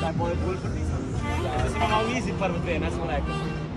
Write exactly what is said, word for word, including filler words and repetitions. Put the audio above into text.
Hai poi colpo di. Si chiama Easy per bene, adesso non ecco.